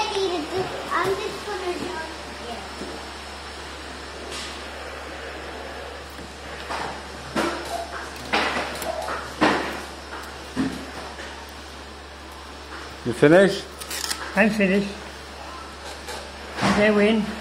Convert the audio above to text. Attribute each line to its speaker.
Speaker 1: ready to do. I'm just gonna do it.
Speaker 2: You finished?
Speaker 3: I'm finished. They win.